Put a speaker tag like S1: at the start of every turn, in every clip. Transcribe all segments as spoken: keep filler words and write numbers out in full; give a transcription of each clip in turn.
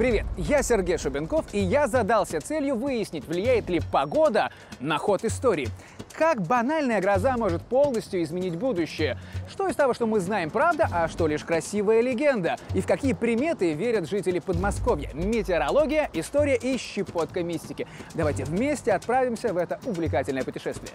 S1: Привет, я Сергей Шубенков, и я задался целью выяснить, влияет ли погода на ход истории. Как банальная гроза может полностью изменить будущее? Что из того, что мы знаем, правда, а что лишь красивая легенда? И в какие приметы верят жители Подмосковья? Метеорология, история и щепотка мистики. Давайте вместе отправимся в это увлекательное путешествие.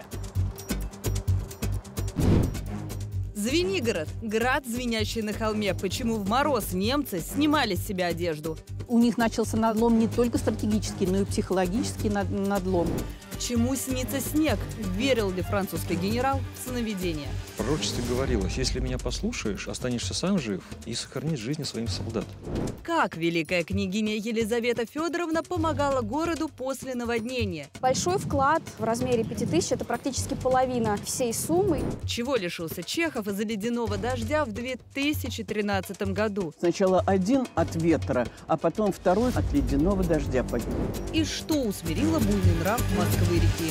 S2: Звенигород – град, звенящий на холме. Почему в мороз немцы снимали с себя одежду?
S3: У них начался надлом не только стратегический, но и психологический над- надлом.
S2: Чему снится снег? Верил ли французский генерал в сновидения?
S4: В пророчестве говорилось: если меня послушаешь, останешься сам жив и сохранишь жизни своим солдат.
S2: Как великая княгиня Елизавета Федоровна помогала городу после наводнения?
S5: Большой вклад в размере пяти тысяч – это практически половина всей суммы.
S2: Чего лишился Чехов из-за ледяного дождя в две тысячи тринадцатом году?
S6: Сначала один от ветра, а потом второй от ледяного дождя погиб.
S2: И что усмирило буйный нрав Москвы-реки?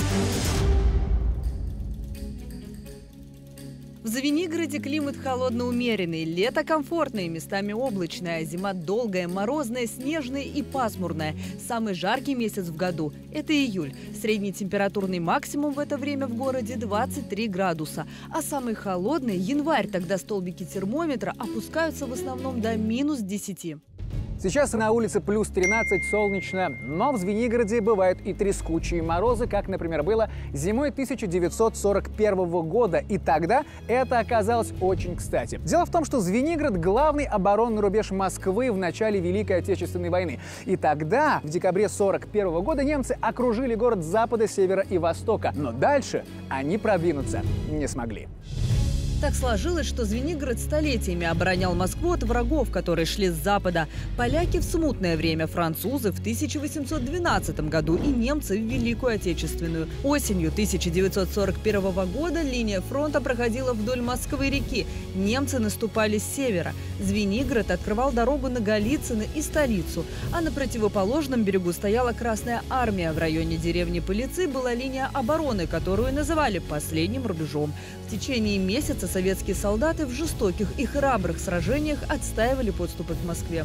S2: В Звенигороде климат холодно-умеренный, лето комфортное, местами облачное, зима долгая, морозная, снежная и пасмурная. Самый жаркий месяц в году – это июль. Средний температурный максимум в это время в городе двадцать три градуса. А самый холодный – январь, тогда столбики термометра опускаются в основном до минус десяти.
S1: Сейчас на улице плюс тринадцать, солнечно, но в Звенигороде бывают и трескучие морозы, как, например, было зимой тысяча девятьсот сорок первого года. И тогда это оказалось очень кстати. Дело в том, что Звенигород – главный оборонный рубеж Москвы в начале Великой Отечественной войны. И тогда, в декабре сорок первого года, немцы окружили город с запада, севера и востока. Но дальше они продвинуться не смогли.
S2: Так сложилось, что Звенигород столетиями оборонял Москву от врагов, которые шли с запада. Поляки в смутное время, французы в тысяча восемьсот двенадцатом году и немцы в Великую Отечественную. Осенью тысяча девятьсот сорок первого года линия фронта проходила вдоль Москвы-реки. Немцы наступали с севера. Звенигород открывал дорогу на Голицыно и столицу. А на противоположном берегу стояла Красная армия. В районе деревни Пылицы была линия обороны, которую называли последним рубежом. В течение месяца советские солдаты в жестоких и храбрых сражениях отстаивали подступы к Москве.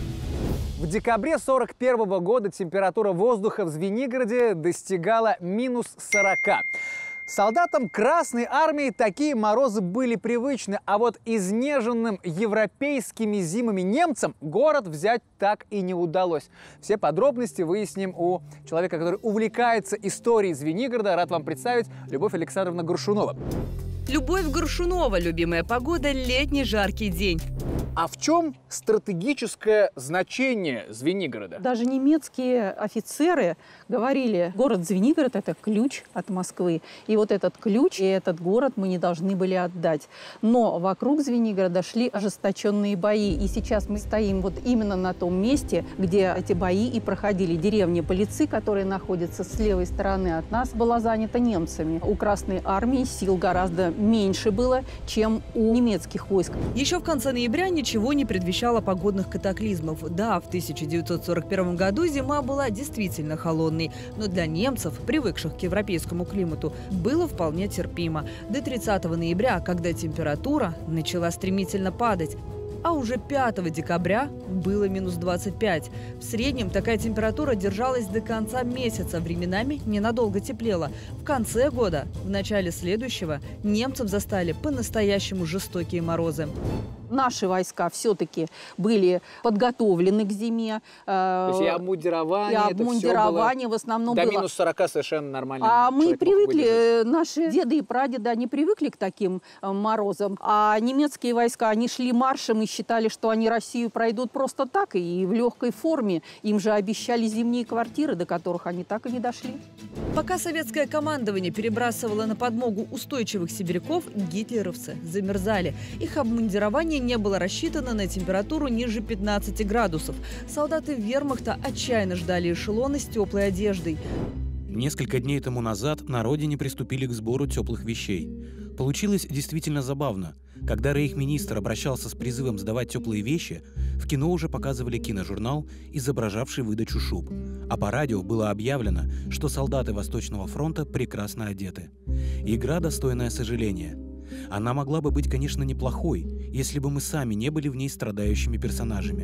S1: В декабре сорок первого года температура воздуха в Звенигороде достигала минус сорока. Солдатам Красной армии такие морозы были привычны, а вот изнеженным европейскими зимами немцам город взять так и не удалось. Все подробности выясним у человека, который увлекается историей Звенигорода. Рад вам представить: Любовь Александровна Горшунова.
S2: Любовь Горшунова. Любимая погода – летний жаркий день.
S1: А в чем стратегическое значение Звенигорода?
S3: Даже немецкие офицеры говорили, город Звенигород – это ключ от Москвы. И вот этот ключ и этот город мы не должны были отдать. Но вокруг Звенигорода шли ожесточенные бои. И сейчас мы стоим вот именно на том месте, где эти бои и проходили. Деревня Пылицы, которая находится с левой стороны от нас, была занята немцами. У Красной армии сил гораздо меньше было, чем у немецких войск.
S2: Еще в конце ноября ничего не предвещало погодных катаклизмов. Да, в тысяча девятьсот сорок первом году зима была действительно холодной, но для немцев, привыкших к европейскому климату, было вполне терпимо. До тридцатого ноября, когда температура начала стремительно падать. А уже пятого декабря было минус двадцать пять. В среднем такая температура держалась до конца месяца, временами ненадолго теплела. В конце года, в начале следующего, немцев застали по-настоящему жестокие морозы.
S3: Наши войска все-таки были подготовлены к зиме.
S1: То есть и обмундирование,
S3: и обмундирование в основном
S1: до
S3: было.
S1: минус сорока совершенно нормально.
S3: А мы привыкли, наши деды и прадеды, они привыкли к таким э, морозам. А немецкие войска, они шли маршем и считали, что они Россию пройдут просто так и в легкой форме. Им же обещали зимние квартиры, до которых они так и не дошли.
S2: Пока советское командование перебрасывало на подмогу устойчивых сибиряков, гитлеровцы замерзали. Их обмундирование не было рассчитано на температуру ниже пятнадцати градусов. Солдаты вермахта отчаянно ждали эшелоны с теплой одеждой.
S7: Несколько дней тому назад на родине приступили к сбору теплых вещей. Получилось действительно забавно. Когда рейхминистр обращался с призывом сдавать теплые вещи, в кино уже показывали киножурнал, изображавший выдачу шуб. А по радио было объявлено, что солдаты Восточного фронта прекрасно одеты. Игра, достойная сожаления. Она могла бы быть, конечно, неплохой, если бы мы сами не были в ней страдающими персонажами.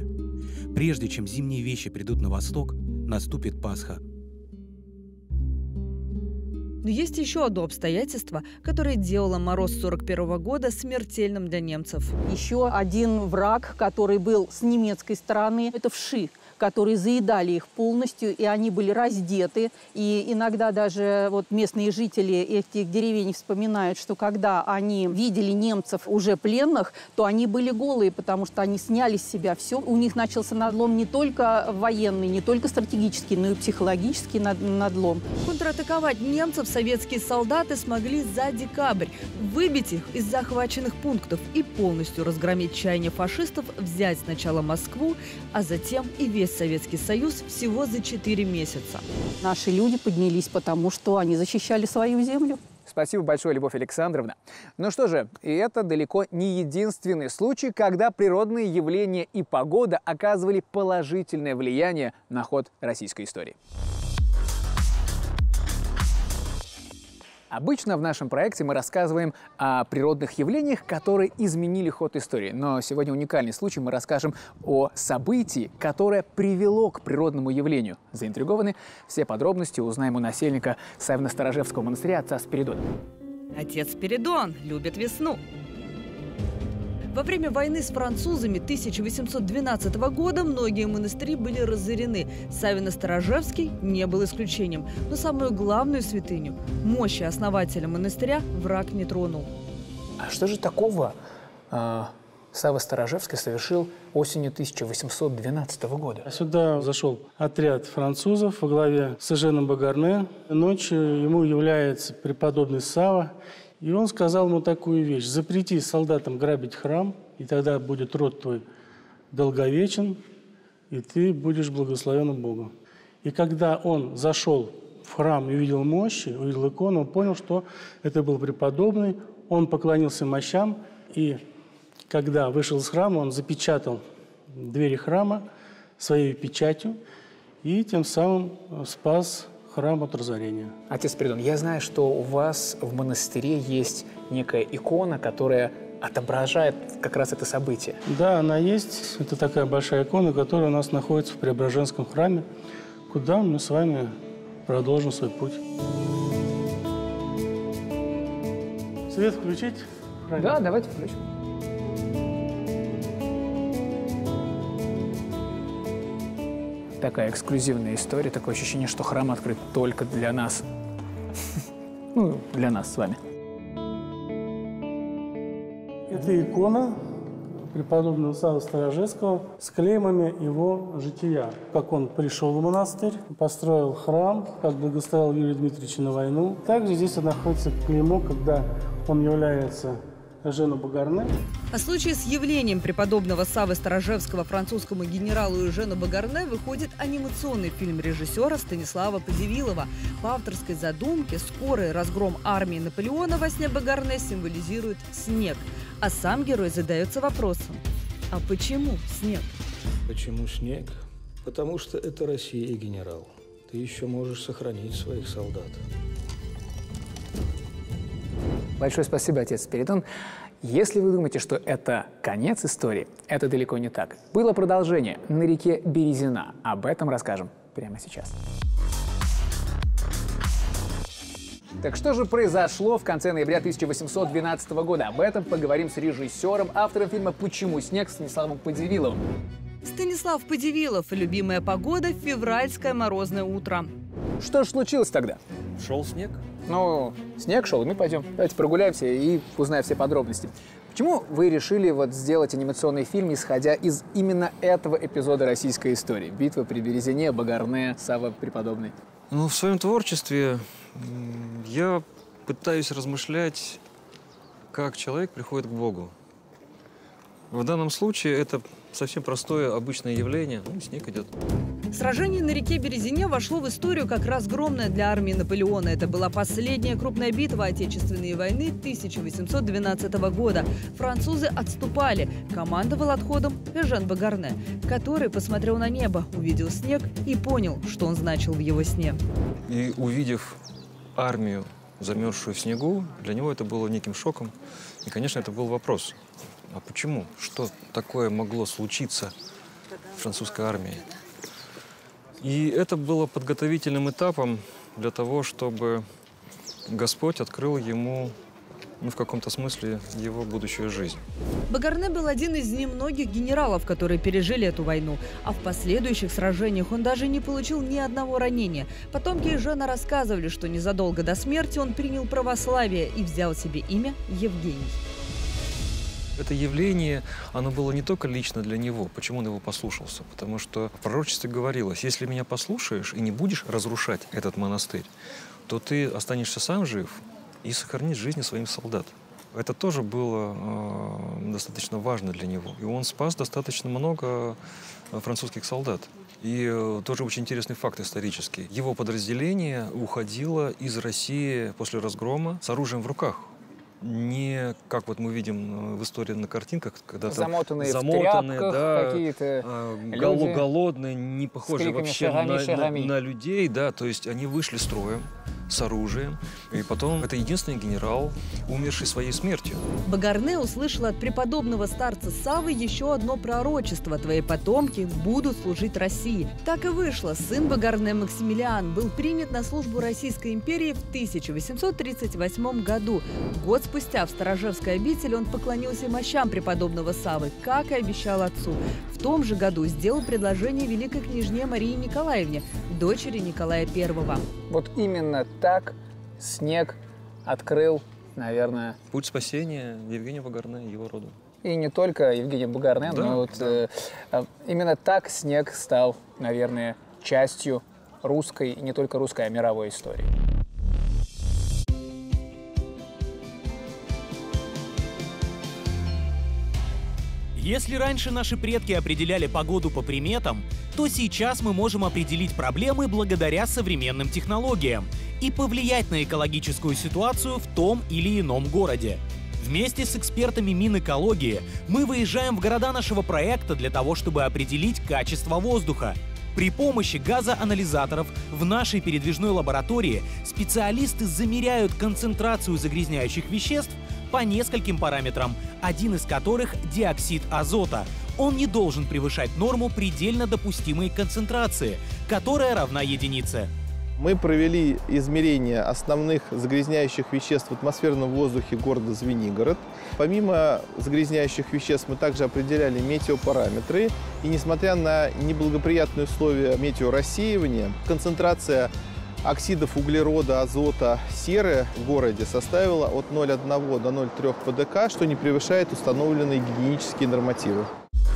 S7: Прежде чем зимние вещи придут на восток, наступит Пасха.
S2: Но есть еще одно обстоятельство, которое делало мороз сорок первого года смертельным для немцев.
S3: Еще один враг, который был с немецкой стороны, это вши, которые заедали их полностью, и они были раздеты. И иногда даже вот местные жители этих деревень вспоминают, что когда они видели немцев уже пленных, то они были голые, потому что они сняли с себя все. У них начался надлом не только военный, не только стратегический, но и психологический надлом.
S2: Контратаковать немцев советские солдаты смогли за декабрь, выбить их из захваченных пунктов и полностью разгромить чаяние фашистов взять сначала Москву, а затем и весь Советский Союз всего за четыре месяца.
S3: Наши люди поднялись, потому что они защищали свою землю.
S1: Спасибо большое, Любовь Александровна. Ну что же, и это далеко не единственный случай, когда природные явления и погода оказывали положительное влияние на ход российской истории. Обычно в нашем проекте мы рассказываем о природных явлениях, которые изменили ход истории. Но сегодня уникальный случай, мы расскажем о событии, которое привело к природному явлению. Заинтригованы? Все подробности узнаем у насельника Савино-Сторожевского монастыря отца Спиридона.
S2: Отец Спиридон любит весну. Во время войны с французами тысяча восемьсот двенадцатого года многие монастыри были разорены. Савино-Сторожевский не был исключением. Но самую главную святыню – мощи основателя монастыря – враг не тронул.
S1: А что же такого э, Савва Сторожевский совершил осенью тысяча восемьсот двенадцатого года?
S8: Сюда зашел отряд французов во главе с Эженом Багарне. Ночью ему является преподобный Савва. И он сказал ему такую вещь: запрети солдатам грабить храм, и тогда будет род твой долговечен, и ты будешь благословен Богом. И когда он зашел в храм и увидел мощи, увидел икону, он понял, что это был преподобный, он поклонился мощам, и когда вышел из храма, он запечатал двери храма своей печатью и тем самым спас храм от разорения.
S1: Отец Спиридон, я знаю, что у вас в монастыре есть некая икона, которая отображает как раз это событие.
S8: Да, она есть. Это такая большая икона, которая у нас находится в Преображенском храме, куда мы с вами продолжим свой путь. Свет включить?
S1: Да, давайте включим. Такая эксклюзивная история, такое ощущение, что храм открыт только для нас. Ну, для нас с вами.
S8: Это икона преподобного Саввы Сторожевского с клеймами его жития. Как он пришел в монастырь, построил храм, как благословил Юрия Дмитриевича на войну. Также здесь находится клеймо, когда он является Эжену Багарне.
S2: О случае с явлением преподобного Саввы Сторожевского французскому генералу Эжену Багарне выходит анимационный фильм режиссера Станислава Подивилова. По авторской задумке скорый разгром армии Наполеона во сне Багарне символизирует снег. А сам герой задается вопросом: а почему снег?
S9: Почему снег? Потому что это Россия и генерал. Ты еще можешь сохранить своих солдат.
S1: Большое спасибо, отец Спиридон. Если вы думаете, что это конец истории, это далеко не так. Было продолжение на реке Березина. Об этом расскажем прямо сейчас. Так что же произошло в конце ноября тысяча восемьсот двенадцатого года? Об этом поговорим с режиссером, автором фильма «Почему снег» Станиславом Подивиловым.
S2: Станислав Подивилов. Любимая погода – февральское морозное утро.
S1: Что же случилось тогда?
S4: Шел снег.
S1: Ну, снег шел, и мы пойдем. Давайте прогуляемся и узнаем все подробности. Почему вы решили вот сделать анимационный фильм, исходя из именно этого эпизода российской истории? Битва при Березине, Багарне, Савва Преподобный.
S4: Ну, в своем творчестве я пытаюсь размышлять, как человек приходит к Богу. В данном случае это совсем простое, обычное явление. Ну, снег идет.
S2: Сражение на реке Березине вошло в историю как разгромное для армии Наполеона. Это была последняя крупная битва Отечественной войны тысяча восемьсот двенадцатого года. Французы отступали. Командовал отходом Эжен Багарне, который посмотрел на небо, увидел снег и понял, что он значил в его сне.
S4: И увидев армию, замерзшую в снегу, для него это было неким шоком. И, конечно, это был вопрос. А почему? Что такое могло случиться французской армии. И это было подготовительным этапом для того, чтобы Господь открыл ему, ну, в каком-то смысле, его будущую жизнь.
S2: Багарне был один из немногих генералов, которые пережили эту войну. А в последующих сражениях он даже не получил ни одного ранения. Потомки Жена рассказывали, что незадолго до смерти он принял православие и взял себе имя Евгений.
S4: Это явление, оно было не только лично для него. Почему он его послушался? Потому что в пророчестве говорилось: если меня послушаешь и не будешь разрушать этот монастырь, то ты останешься сам жив и сохранишь жизни своим солдат. Это тоже было э, достаточно важно для него. И он спас достаточно много французских солдат. И э, тоже очень интересный факт исторический. Его подразделение уходило из России после разгрома с оружием в руках. Не как вот мы видим в истории на картинках, когда
S1: замотанные,
S4: замотанные,
S1: в тряпках,
S4: да,
S1: какие-то
S4: гол
S1: люди
S4: голодные, не похожие вообще
S1: шагами,
S4: на,
S1: шагами.
S4: На, на людей, да, то есть они вышли строем с оружием, и потом это единственный генерал, умерший своей смертью.
S2: Багарне услышал от преподобного старца Саввы еще одно пророчество: твои потомки будут служить России. Так и вышло. Сын Багарне, Максимилиан, был принят на службу Российской империи в тысяча восемьсот тридцать восьмом году. Год спустя в Сторожевской обители он поклонился мощам преподобного Саввы, как и обещал отцу. В том же году сделал предложение великой княжне Марии Николаевне, дочери Николая Первого.
S1: Вот именно так снег открыл, наверное...
S4: Путь спасения Евгения Багарне и его роду.
S1: И не только Евгения Багарне,
S4: да,
S1: но вот
S4: да.
S1: э, именно так снег стал, наверное, частью русской, и не только русской, а мировой истории.
S7: Если раньше наши предки определяли погоду по приметам, то сейчас мы можем определить проблемы благодаря современным технологиям и повлиять на экологическую ситуацию в том или ином городе. Вместе с экспертами Минэкологии мы выезжаем в города нашего проекта для того, чтобы определить качество воздуха. При помощи газоанализаторов в нашей передвижной лаборатории специалисты замеряют концентрацию загрязняющих веществ по нескольким параметрам, один из которых – диоксид азота. Он не должен превышать норму предельно допустимой концентрации, которая равна единице.
S10: Мы провели измерение основных загрязняющих веществ в атмосферном воздухе города Звенигород. Помимо загрязняющих веществ мы также определяли метеопараметры. И несмотря на неблагоприятные условия метеорассеивания, концентрация оксидов углерода, азота, серы в городе составила от ноль целых одной десятой до ноль целых трёх ПДК, что не превышает установленные гигиенические нормативы.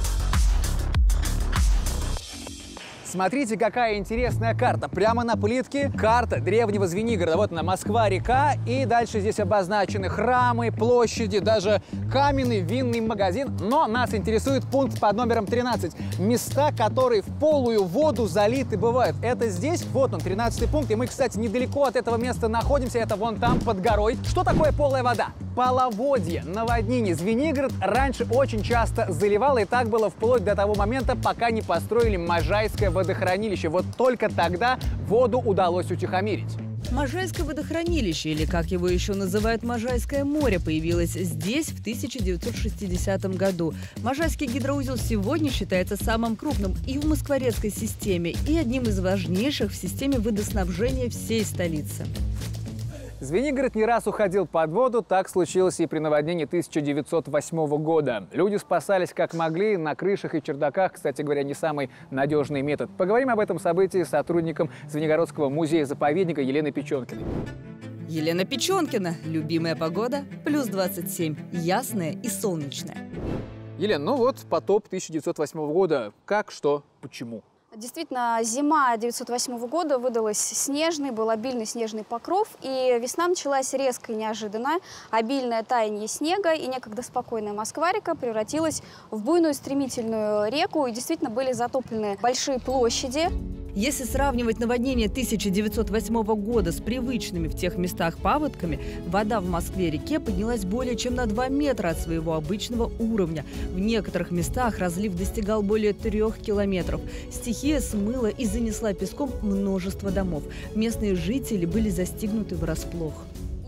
S1: Смотрите, какая интересная карта. Прямо на плитке карта древнего Звенигорода. Вот она, Москва-река, и дальше здесь обозначены храмы, площади, даже каменный винный магазин. Но нас интересует пункт под номером тринадцать. Места, которые в полую воду залиты бывают. Это здесь, вот он, тринадцатый пункт. И мы, кстати, недалеко от этого места находимся. Это вон там, под горой. Что такое полая вода? Половодье, наводнение. Звенигород раньше очень часто заливало, и так было вплоть до того момента, пока не построили Можайское водохранилище. Вот только тогда воду удалось утихомирить.
S2: Можайское водохранилище, или как его еще называют Можайское море, появилось здесь в тысяча девятьсот шестидесятом году. Можайский гидроузел сегодня считается самым крупным и в москворецкой системе, и одним из важнейших в системе водоснабжения всей столицы.
S1: Звенигород не раз уходил под воду, так случилось и при наводнении тысяча девятьсот восьмого года. Люди спасались как могли, на крышах и чердаках, кстати говоря, не самый надежный метод. Поговорим об этом событии с сотрудником Звенигородского музея-заповедника Еленой Печенкиной.
S2: Елена Печенкина. Любимая погода плюс двадцать семь. Ясная и солнечная.
S1: Елена, ну вот потоп тысяча девятьсот восьмого года. Как, что, почему?
S5: Действительно, зима девятьсот восьмого года выдалась снежной, был обильный снежный покров, и весна началась резко и неожиданно. Обильное таяние снега и некогда спокойная Москва-река превратилась в буйную стремительную реку, и действительно были затоплены большие площади.
S2: Если сравнивать наводнение тысяча девятьсот восьмого года с привычными в тех местах паводками, вода в Москве-реке поднялась более чем на два метра от своего обычного уровня. В некоторых местах разлив достигал более трех километров. Стихия смыла и занесла песком множество домов. Местные жители были застигнуты врасплох.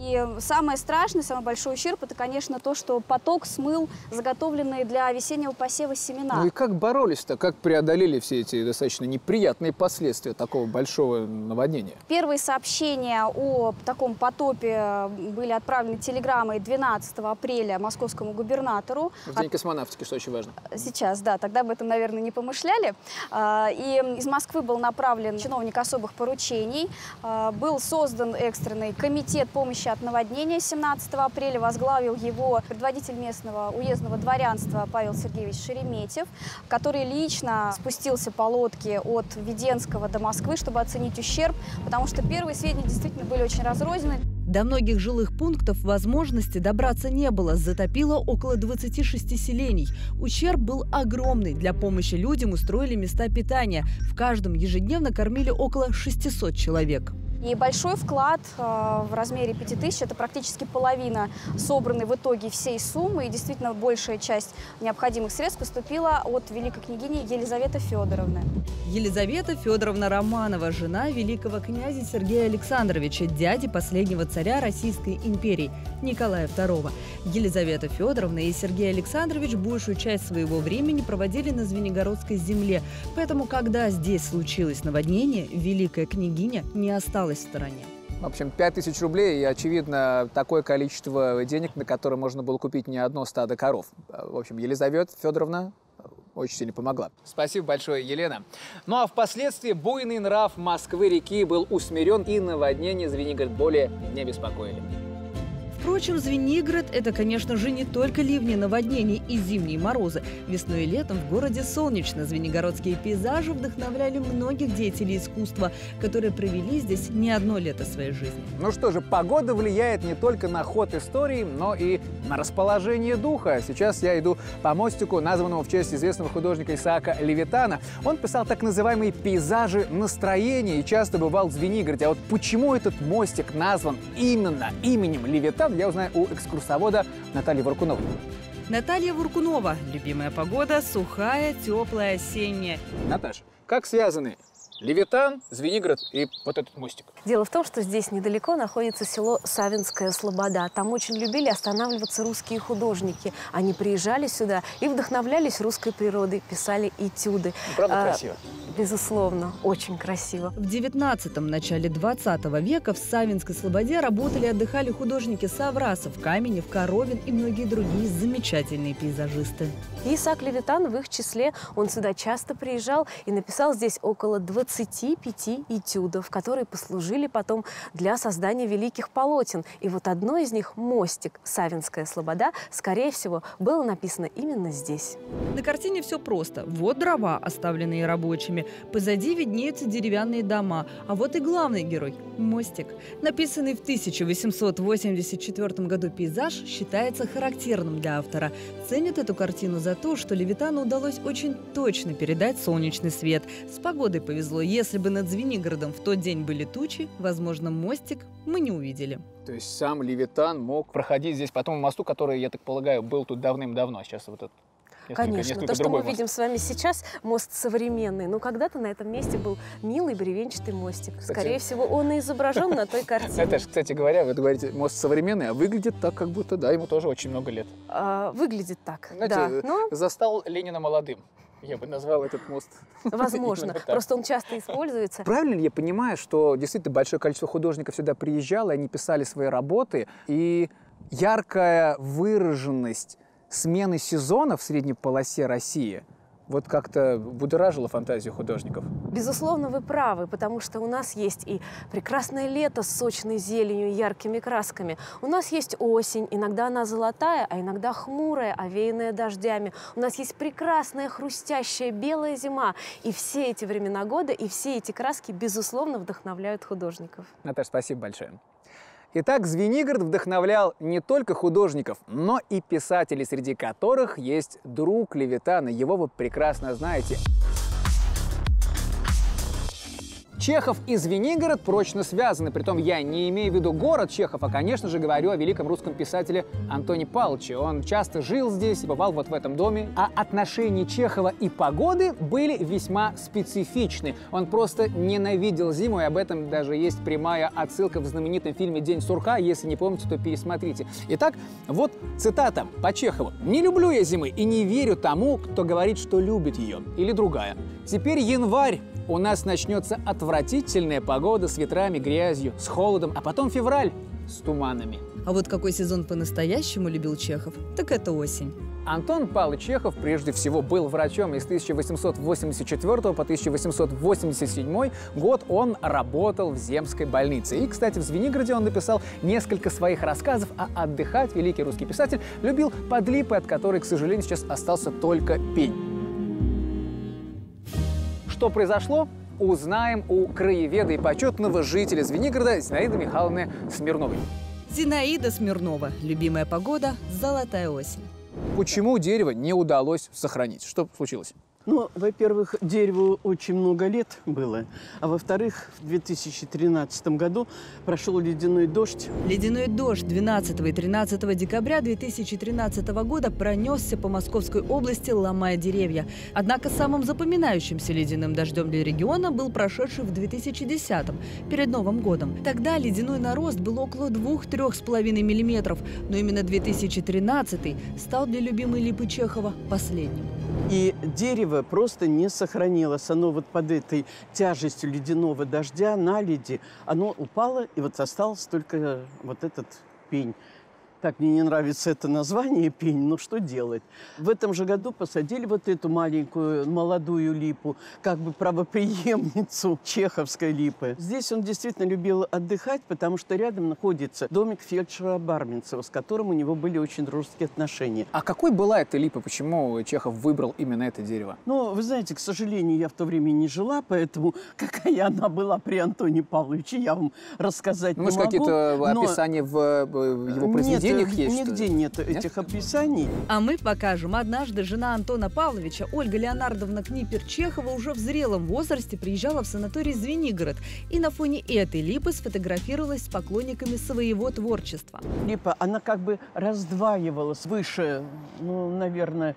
S5: И самое страшное, самый большой ущерб – это, конечно, то, что поток смыл заготовленные для весеннего посева семена.
S1: Ну и как боролись-то? Как преодолели все эти достаточно неприятные последствия такого большого наводнения?
S5: Первые сообщения о таком потопе были отправлены телеграммой двенадцатого апреля московскому губернатору.
S1: В день космонавтики, что очень важно.
S5: Сейчас, да, тогда об этом, наверное, не помышляли. И из Москвы был направлен чиновник особых поручений. Был создан экстренный комитет помощи от наводнения семнадцатого апреля. Возглавил его предводитель местного уездного дворянства Павел Сергеевич Шереметьев, который лично спустился по лодке от Веденского до Москвы, чтобы оценить ущерб, потому что первые сведения действительно были очень разрознены.
S2: До многих жилых пунктов возможности добраться не было. Затопило около двадцати шести селений. Ущерб был огромный. Для помощи людям устроили места питания. В каждом ежедневно кормили около шестисот человек.
S5: И большой вклад э, в размере пяти тысяч – это практически половина собранной в итоге всей суммы. И действительно большая часть необходимых средств поступила от великой княгини Елизаветы Федоровны.
S2: Елизавета Федоровна Романова, жена великого князя Сергея Александровича, дяди последнего царя Российской империи Николая второго. Елизавета Федоровна и Сергей Александрович большую часть своего времени проводили на Звенигородской земле. Поэтому, когда здесь случилось наводнение, великая княгиня не осталась в стороне.
S1: В общем, пять тысяч рублей и, очевидно, такое количество денег, на которое можно было купить не одно стадо коров. В общем, Елизавета Федоровна очень сильно помогла. Спасибо большое, Елена. Ну а впоследствии буйный нрав Москвы-реки был усмирен, и наводнения Звенигород более не беспокоили.
S2: Впрочем, Звенигород – это, конечно же, не только ливни, наводнения и зимние морозы. Весной и летом в городе солнечно. Звенигородские пейзажи вдохновляли многих деятелей искусства, которые провели здесь не одно лето своей жизни.
S1: Ну что же, погода влияет не только на ход истории, но и на расположение духа. Сейчас я иду по мостику, названному в честь известного художника Исаака Левитана. Он писал так называемые пейзажи настроения и часто бывал в Звенигороде. А вот почему этот мостик назван именно именем Левитана, я узнаю у экскурсовода Натальи Варкуновой.
S2: Наталья Варкунова. Любимая погода – сухая, теплая, осенняя.
S1: Наташа, как связаны Левитан, Звенигород и вот этот мостик?
S11: Дело в том, что здесь недалеко находится село Савинская Слобода. Там очень любили останавливаться русские художники. Они приезжали сюда и вдохновлялись русской природой, писали этюды.
S1: Правда, а, красиво?
S11: Безусловно, очень красиво.
S2: В девятнадцатом, начале двадцатого века в Савинской Слободе работали и отдыхали художники Саврасов, Каменев, Коровин и многие другие замечательные пейзажисты.
S11: Исаак Левитан в их числе, он сюда часто приезжал и написал здесь около двадцати пяти этюдов, которые послужили потом для создания великих полотен. И вот одно из них, «Мостик», Савинская Слобода, скорее всего, было написано именно здесь.
S2: На картине все просто. Вот дрова, оставленные рабочими. Позади виднеются деревянные дома. А вот и главный герой – мостик. Написанный в тысяча восемьсот восемьдесят четвёртом году пейзаж считается характерным для автора. Ценят эту картину за то, что Левитану удалось очень точно передать солнечный свет. С погодой повезло. Если бы над Звенигородом в тот день были тучи, возможно, мостик мы не увидели.
S1: То есть сам Левитан мог проходить здесь по тому мосту, который, я так полагаю, был тут давным-давно. А сейчас вот этот... Несколько,
S11: Конечно.
S1: несколько
S11: То, что мы
S1: мост.
S11: видим с вами сейчас, мост современный. Но когда-то на этом месте был милый бревенчатый мостик.
S1: Кстати,
S11: скорее всего, он и изображен на той картине.
S1: Наташа, кстати говоря, вы говорите, мост современный, а выглядит так, как будто, да, ему тоже очень много лет.
S11: А, выглядит так,
S1: Знаете,
S11: да. Но...
S1: застал Ленина молодым. Я бы назвал этот мост.
S11: Возможно. Просто он часто используется.
S1: Правильно ли я понимаю, что действительно большое количество художников сюда приезжало, и они писали свои работы, и яркая выраженность смены сезона в средней полосе России вот как-то будоражила фантазию художников?
S11: Безусловно, вы правы, потому что у нас есть и прекрасное лето с сочной зеленью и яркими красками. У нас есть осень, иногда она золотая, а иногда хмурая, овеянная дождями. У нас есть прекрасная хрустящая белая зима. И все эти времена года, и все эти краски, безусловно, вдохновляют художников.
S1: Наташа, спасибо большое. Итак, Звенигород вдохновлял не только художников, но и писателей, среди которых есть друг Левитана. Его вы прекрасно знаете. Чехов и Звенигород прочно связаны, притом я не имею в виду город Чехов, а, конечно же, говорю о великом русском писателе Антоне Павловиче. Он часто жил здесь, бывал вот в этом доме. А отношения Чехова и погоды были весьма специфичны. Он просто ненавидел зиму, и об этом даже есть прямая отсылка в знаменитом фильме «День сурка». Если не помните, то пересмотрите. Итак, вот цитата по Чехову. «Не люблю я зимы и не верю тому, кто говорит, что любит ее». Или другая. «Теперь январь. У нас начнется отвратительная погода с ветрами, грязью, с холодом, а потом февраль с туманами».
S2: А вот какой сезон по-настоящему любил Чехов, так это осень.
S1: Антон Павлович Чехов прежде всего был врачом, и с тысяча восемьсот восемьдесят четвёртого по тысяча восемьсот восемьдесят седьмой год он работал в Земской больнице. И, кстати, в Звенигороде он написал несколько своих рассказов, а отдыхать великий русский писатель любил под Липой, от которой, к сожалению, сейчас остался только пень. Что произошло, узнаем у краеведа и почетного жителя Звенигорода Зинаиды Михайловны Смирновой.
S2: Зинаида Смирнова. Любимая погода – золотая осень.
S1: Почему дерево не удалось сохранить? Что случилось?
S6: Ну, во-первых, дереву очень много лет было, а во-вторых, в две тысячи тринадцатом году прошел ледяной дождь.
S2: Ледяной дождь двенадцатого и тринадцатого декабря две тысячи тринадцатого года пронесся по Московской области, ломая деревья. Однако самым запоминающимся ледяным дождем для региона был прошедший в две тысячи десятом, перед Новым годом. Тогда ледяной нарост был около двух-трех с половиной миллиметров, но именно две тысячи тринадцатый стал для любимой Липы Чехова последним.
S6: И дерево просто не сохранилось. Оно вот под этой тяжестью ледяного дождя, наледи, оно упало, и вот остался только вот этот пень. Так, мне не нравится это название пень, но что делать? В этом же году посадили вот эту маленькую молодую липу, как бы правопреемницу чеховской липы. Здесь он действительно любил отдыхать, потому что рядом находится домик фельдшера Барминцева, с которым у него были очень дружеские отношения.
S1: А какой была эта липа? Почему Чехов выбрал именно это дерево?
S6: Ну, вы знаете, к сожалению, я в то время не жила, поэтому какая она была при Антоне Павловиче, я вам рассказать
S1: ну,
S6: не могу.
S1: Может, какие-то описания в его произведениях?
S6: Нет,
S1: есть,
S6: нигде нет, нет этих описаний.
S2: А мы покажем. Однажды жена Антона Павловича, Ольга Леонардовна Книпер-Чехова, уже в зрелом возрасте приезжала в санаторий Звенигород и на фоне этой липы сфотографировалась с поклонниками своего творчества.
S6: Липа, она как бы раздваивалась выше, ну, наверное,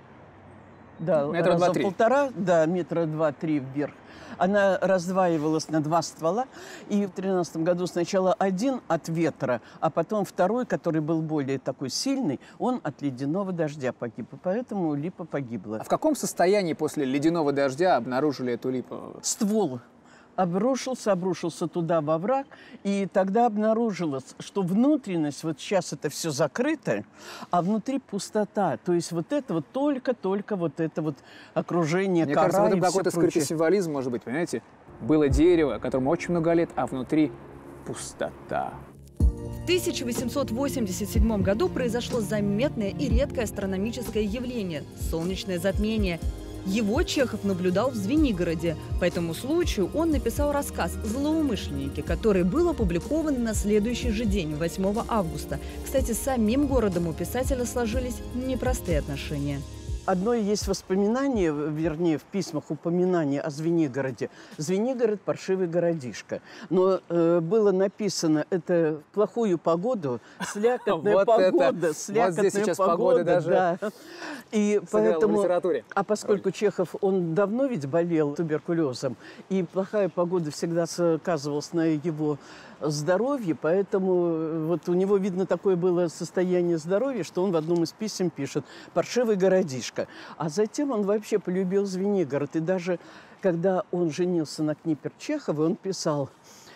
S6: да,
S1: метра
S6: раза
S1: два-три.
S6: полтора, да, метра два-три вверх. Она раздваивалась на два ствола, и в тринадцатом году сначала один от ветра, а потом второй, который был более такой сильный, он от ледяного дождя погиб, и поэтому липа погибла.
S1: А в каком состоянии после ледяного дождя обнаружили эту липу?
S6: Ствол обрушился, обрушился туда во враг, и тогда обнаружилось, что внутренность, вот сейчас это все закрыто, а внутри пустота. То есть вот это вот только-только вот это вот окружение,
S1: Мне
S6: кора
S1: кажется, в этом
S6: и
S1: какой-то
S6: всё прочее.
S1: скрытый символизм, может быть, понимаете? Было дерево, которому очень много лет, а внутри пустота.
S2: В тысяча восемьсот восемьдесят седьмом году произошло заметное и редкое астрономическое явление – солнечное затмение. Его Чехов наблюдал в Звенигороде. По этому случаю он написал рассказ «Злоумышленники», который был опубликован на следующий же день, восьмого августа. Кстати, с самим городом у писателя сложились непростые отношения.
S6: Одно есть воспоминание, вернее, в письмах упоминание о Звенигороде. Звенигород – паршивый городишко. Но э, было написано, это в плохую погоду, слякотная погода, слякотная погода, да. И поэтому, а поскольку Чехов, он давно ведь болел туберкулезом, и плохая погода всегда сказывалась на его здоровье, поэтому вот у него, видно, такое было состояние здоровья, что он в одном из писем пишет «паршивый городишко». А затем он вообще полюбил Звенигород. И даже когда он женился на Книпер-Чеховой, он писал,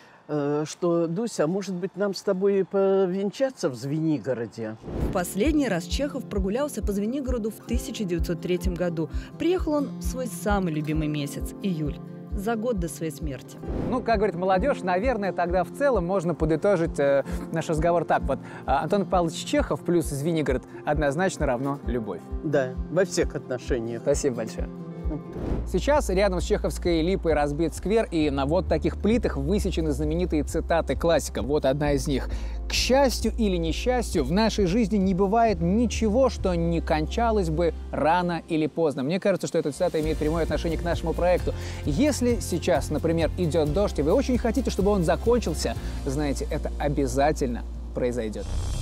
S6: что «Дуся, может быть, нам с тобой повенчаться в Звенигороде?»
S2: В последний раз Чехов прогулялся по Звенигороду в тысяча девятьсот третьем году. Приехал он в свой самый любимый месяц – июль. За год до своей смерти.
S1: Ну, как говорит молодежь, наверное, тогда в целом можно подытожить э, наш разговор так вот. Антон Павлович Чехов плюс Звенигород однозначно равно любовь.
S6: Да, во всех отношениях.
S1: Спасибо большое.
S6: понятно.
S1: Сейчас рядом с Чеховской липой разбит сквер, и на вот таких плитах высечены знаменитые цитаты классика. Вот одна из них. «К счастью или несчастью, в нашей жизни не бывает ничего, что не кончалось бы рано или поздно». Мне кажется, что эта цитата имеет прямое отношение к нашему проекту. Если сейчас, например, идет дождь, и вы очень хотите, чтобы он закончился, знаете, это обязательно произойдет.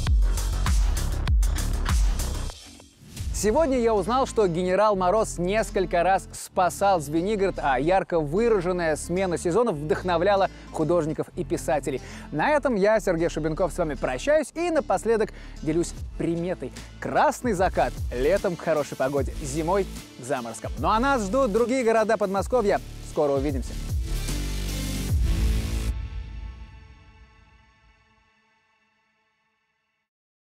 S1: Сегодня я узнал, что генерал Мороз несколько раз спасал Звенигород, а ярко выраженная смена сезонов вдохновляла художников и писателей. На этом я, Сергей Шубенков, с вами прощаюсь и напоследок делюсь приметой. Красный закат летом к хорошей погоде, зимой к заморозкам. Ну а нас ждут другие города Подмосковья. Скоро увидимся.